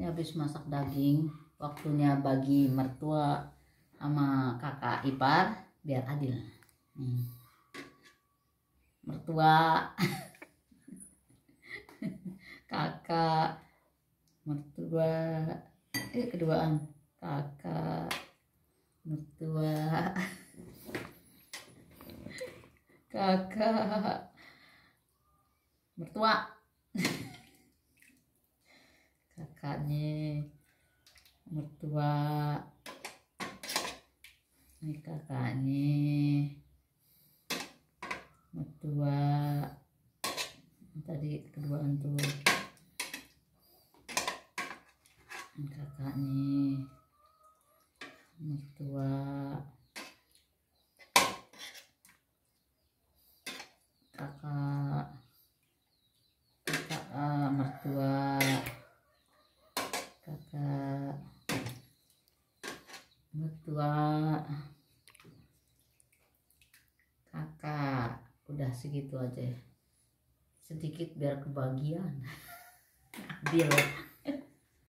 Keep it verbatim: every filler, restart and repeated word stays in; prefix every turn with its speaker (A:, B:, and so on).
A: Ini habis masak daging, waktunya bagi mertua sama kakak ipar biar adil. Nih. Mertua, kakak, mertua, eh keduaan, kakak, mertua, kakak, mertua, kakaknya, mertua, ini kakaknya, mertua, tadi keduaan tuh, ini kakaknya, mertua, kakak, kakak uh, mertua, kakak, mertua, kakak. Udah segitu aja ya, sedikit biar kebagian. Adil.